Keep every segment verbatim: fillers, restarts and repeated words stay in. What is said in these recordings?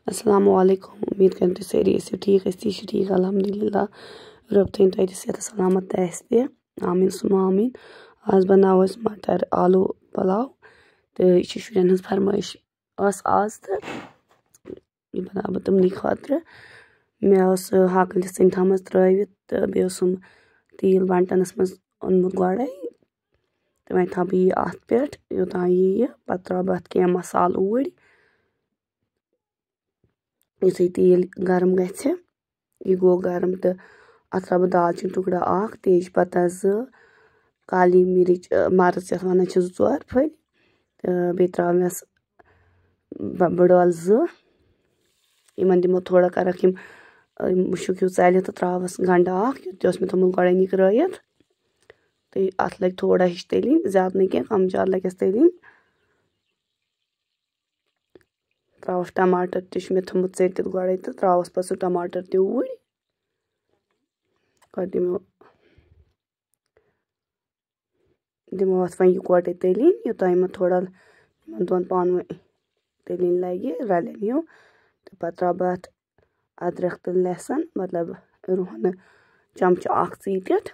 अस्सलामुअलैकुम। उम्मीद करते सारी ऐसे ठीक ऐसी ठीक अल्हम्दुलिल्लाह रब थन तत सेहत सलामत तह आमीन सुमा आमीन। आज बनाओ मटर आलू पुलाव तो यह शुरन हज फरमाइश आज तो यह बना बह तमन खुद मे हाकल सन थम त्रवित तो बेसम तेल बंटनस मज ओनमुत गड़े तो वह थव बह यह अत पे योतान यह पे त्रा बह अत कह मसाल ऊर युस तेल गर्म गि यह गो गर्म तो अत त्रा बह दालचीन टुकड़ा अख तेज पत्ता जो काली मिर्च मर्च ये वन जोर फल तो बे त्रस बड़ ٲल जो इन दिमो थोड़ा करक मुशुक हिू चल तो त्रस गंड अख मे थोमुत गड़े निकराइत तो अत लग थोड़ा हिश तलिन ज्यादा नहीं कह कम ज्यादा लगस तलिन त्रस टमाटर तह मे थोमुत टित गड़े तो त्रस पे सह टमाटर तूर दिमो दिमो अत वन इकवटे तलिन योतान यह थोड़ा इन दोन पान तलिन लगे रलन हिू तो पे त्रा बह अत अदरक तो लहसन मतलब रुहन चमच अख चीटित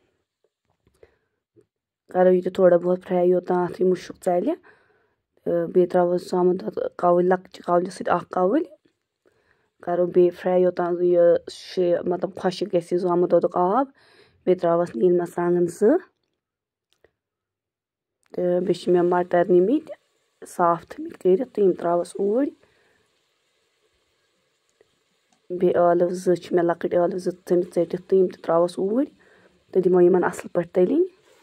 करो यह थोड़ा बहुत फ्राई योतान अत मुशुक चल बे त्रो सामुत कवल लक्चि कवल सत कवल करो बे फ्राई योतान यह मतलब खुश गि सामुत दोक आब बे त्रस नील मरचांगन जो तो बे मे मटर निमित साफ थमित कर तो यम त्रस ऊर बे आलू जो मे लकट आलू जो थमित टित तो यम त्रस ऊर तो दिमो इन असल पे तलिन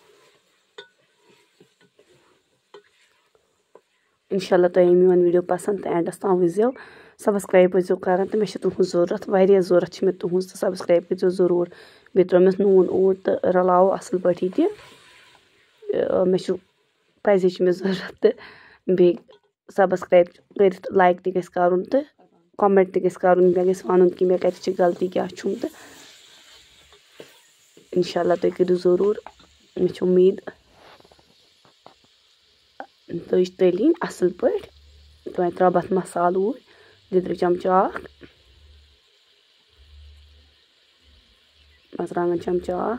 इंशाल्लाह तुम मोन वीडियो पसंद तो एंडस तम वो सब्सक्राइब वजो कर तो मे तुज जरूरत वारिया जरूरत मे तुज तो सब्सक्राइब कर जरूर बे त्रोमस नून ऊर तो रलाओ असल पे तह मे पजे मे जरूरत तो बे सब्सक्राइब कर लाइक तह कर तो कमेंट तह कर मे गि वन कि मे कत गलती क्या छुम तो इंशाल्लाह तुम करो जरूर मे उम्मीद तो यह तलिन असल पे तो वह त्रा बह मसाल ऊर लिद्र चमचा अख मरचांगन चमचा अख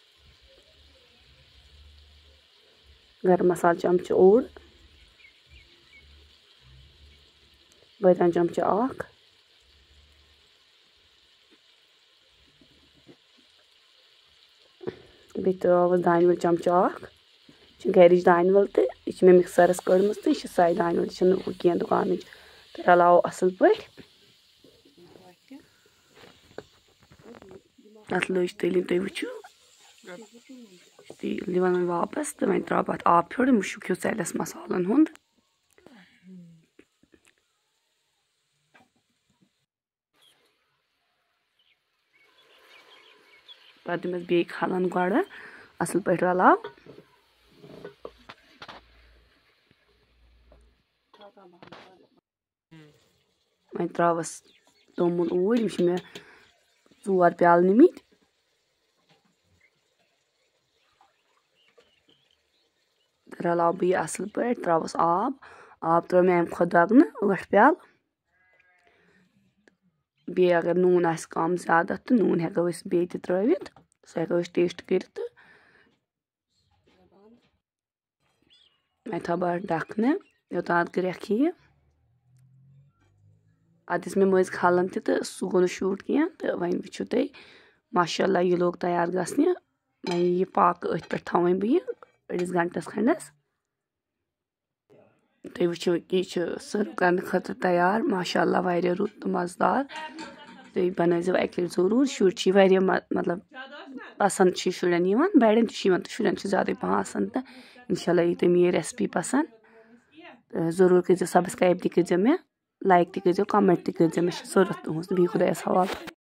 गरम मसाल चमच ओड बदान चमचा अख बे त्रस दान वल चमचा अख गरिच दान वल तो यह मे मिक्सरस कड़म तो यह साय दान वल कह दुकान तो रलाओ असल पे अत लज तलिन तुम वो दिवान वापस तो वह त्रा अत आब फिर मुशुक हिू चलस मसालन हुंद पे दिमस बे खलन गड़ असल पे रलाओ वह त्रस तोमुल ऊर यम मे ओर प्याल निमित रलाओ बह यह असल पे त्रस आब आब त्रो मे अमे खुद दगन ठ प्याल बे अगर नून आ कम ज्यादा तो नून हेको बे त्रवित सह हेको टेस्ट कर वह थव बह ढकन योतान अत ग्रेख यह अत मे मज खलन तो सह गो शूट कह तो वह वो तुम माशाल्लाह यह लोग तैयार गसने वह यह पाक अथ पे थवन बह अड़िस गंटस खंडस तुम वो यह सर्व करने खतर तैयार माशाल्लाह वारिया रुत तो मजेदार तुम बनाजो अकि लटि जरूर शुर वारिया मतलब पसंद शुरन बड़न तो शुरन ज्यादा पसंद तो इंशाल्लाह यह तुम ये रेसिपी पसंद तो जरूर कर सब्सक्राइब तह कर मे लाइक तह कर कमेंट तह कर मे जरूरत तुज बिह खुदायस हवाल।